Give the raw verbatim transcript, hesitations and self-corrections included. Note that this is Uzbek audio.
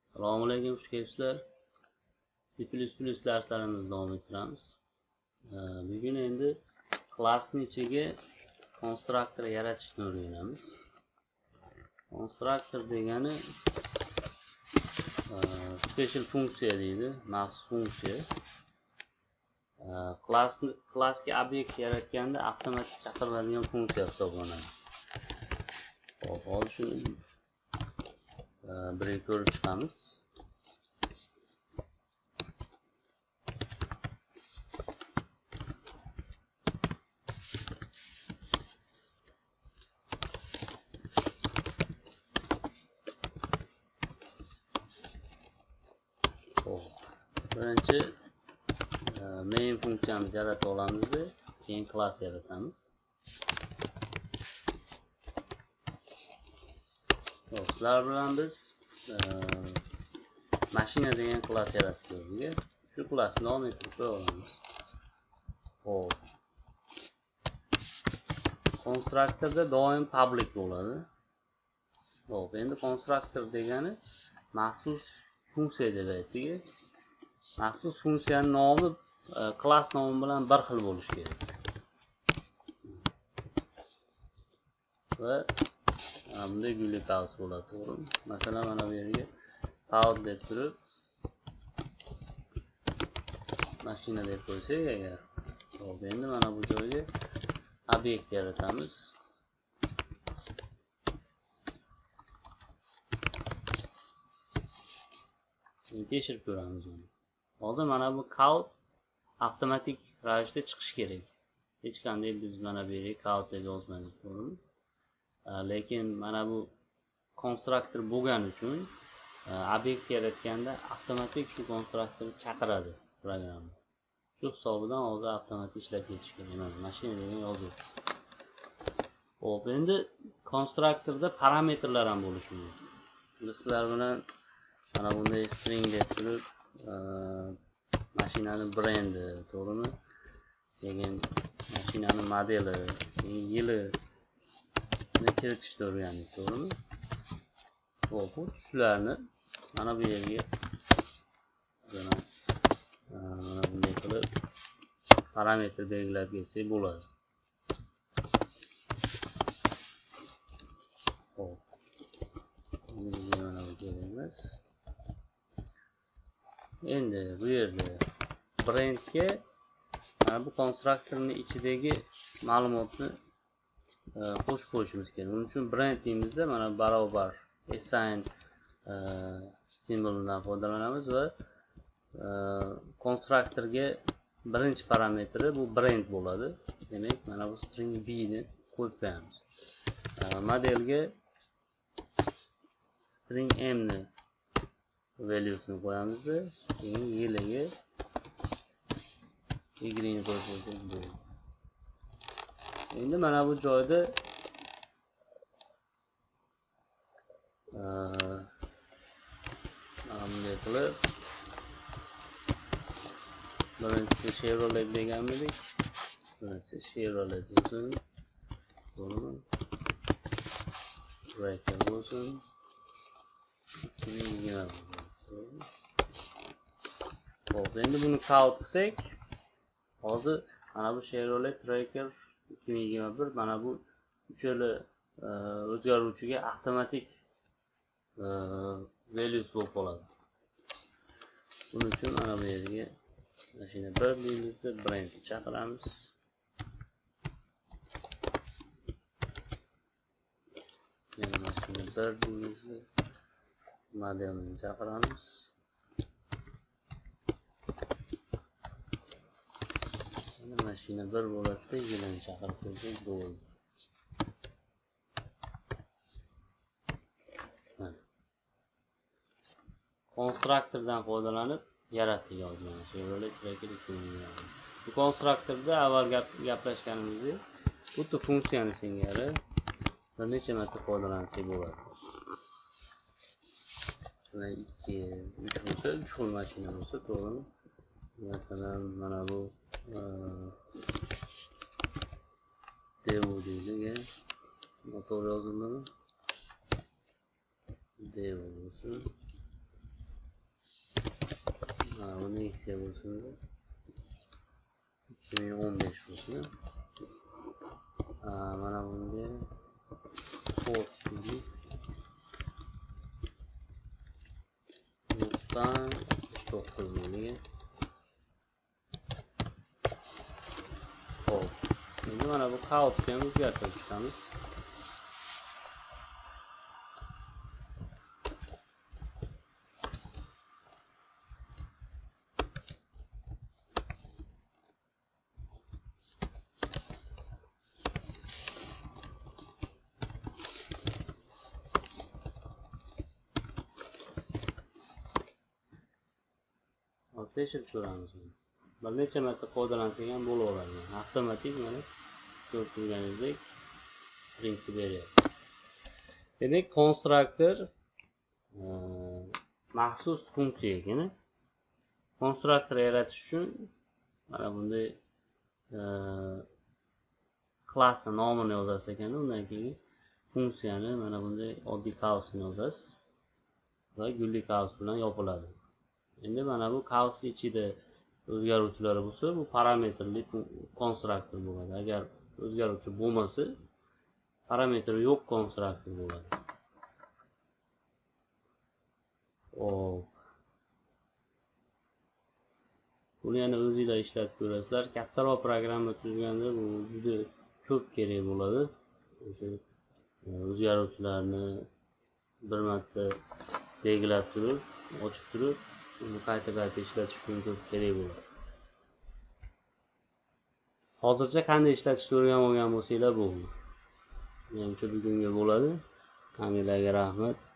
Assalomu alaykum, xush kelibsizlar. C plus plus darslarimizni davom ettiramiz. Bugun endi klassning ichiga konstruktor yaratishni o'rganamiz. Konstruktor degani special funksiya deydi, maxsus funksiya. Klassni klassga obyekt yaratganda avtomatik chaqiriladigan funksiya hisoblanadi. Hop, hozir shuni birga ko'rib chiqamiz. Birinchi main funksiyamizni yarata olamiz, keyin klass yaratamiz. Sizlar bilan biz mashina degan klass yaratdik. Shu klassni davom ettirib qo'ya olamiz. Hop. Konstruktorda doim public bo'ladi. Hop, endi konstruktor degani maxsus funksiya deb aytdik. Maxsus funksiyaning nomi klass nomi bilan bir xil bo'lishi kerak. Va bunday gulli pauz bo'ladi, to'g'rimi? Masalan, mana bu yerga pauz deb turib mashina deb qo'ysak agar, hop, endi mana bu joyga obyekt yaratamiz. Tekshirib ko'ramiz uni. Hozir mana bu count avtomatik ravishda chiqish kerak. Hech qanday biz mana bu yerga count deb yozmaymiz, to'g'rimi? Lekin mana bu konstruktor bo'lgani uchun obyekt yaratganda avtomatik shu konstruktorni chaqiradi programma. Shu hisobidan hozir avtomatik ishlab ketishi kerak. Mana mashina degan yozuv. Hop, endi konstruktorda parametrlar ham bo'lishi mumkin. Biz sizlar bilan mana bunday string deb turib mashinani brendi, to'g'rimi? Keyin mashinani modeli, keyin yili kiritishni o'rgandik, to'g'rimi? Hop, shularni mana bu yerga mana bunday qilib parametr belgilab kelsak bo'ladi. Hop. Endi mana bu kerakmas. Endi bu yerda brendga mana bu konstruktorning ichidagi ma'lumotni qo'shib qo'yishimiz kerak. Buning uchun brend deymizda mana barobar assign simbolidan foydalanamiz va konstruktorga birinchi parametri bu brend bo'ladi. Demak, mana bu string b ni qo'yib qo'yamiz. Modelga string m ni valuesini qo'yamiz, keyin yiliga y ni qo'yib qo'yamiz. Endi mana bu joyda bunday qilib birinchisi Chevrolet degan edik. Birinchisi Chevrolet bo'lsin. To'g'rimi? Tracker bo'lsin. ikki ming yigirma bo'lsin. Hop, endi buni count qilsak, hozir mana bu Chevrolet Tracker ikki ming yigirma bir mana bu uchala o'zgaruvchiga avtomatik values bo'lib qoladi. Buning uchun mana bu yerga mashina bir deymiz, brend chaqiramiz. Yana mashina bir deymiz, modelni chaqiramiz. Yana mashina bir bo'ladi, yilini chaqirib qo'ysak bo'ladi. Konstruktordan foydalanib yaratdik hozir Chevrolet Tracker ikki ming yigirma. Bu konstruktorda avval gaplashganimizdek, xuddi funksiyani singari bir necha marta foydalansak bo'ladi. Mana ikki, uch bo'lsa, uch xil mashina bo'lsa, to'g'rimi? Masalan, mana bu Devo deydi, motor yozildimi? Devo bo'lsin. bu Nexia bo'lsin, ikki ming o'n besh bo'lsin. Mana bunga Force nuqta to'qqiz bo'lgan. Hop. Endi mana bu countni ham o'zgartirib chiqamiz. Tekshirib ko'ramiz. Bir necha marta foydalansak ham bo'laveradi. Avtomatik mana ko'rib turganingizdek printni beryapti. Demak, konstruktor maxsus funksiya ekan. Konstruktor yaratish uchun mana bunday klassning nomini yozasiz ekan, undan keyin funksiyani mana bunday oddiy kausni yozasiz va gulli kaus bilan yopiladi. Endi mana bu kaus ichida o'zgaruvchilar bo'lsa, bu parametrli konstruktor bo'ladi. Agar o'zgaruvchi bo'lmasa, parametri yo'q konstruktor bo'ladi. Hop. Buni yana o'zingizlar ishlatib ko'rasizlar. Kattaroq programma tuzganda bu juda ko'p kerak bo'ladi. O'sha o'zgaruvchilarni bir marta belgilab turib, ochib turib, uni qayta-qayta ishlatish uchun ko'p kerak bo'ladi. Hozircha qanday ishlatishni o'rganib olgan bo'lsanglar bo'ldi. Menimcha bugunga bo'ladi. Hammalarga rahmat.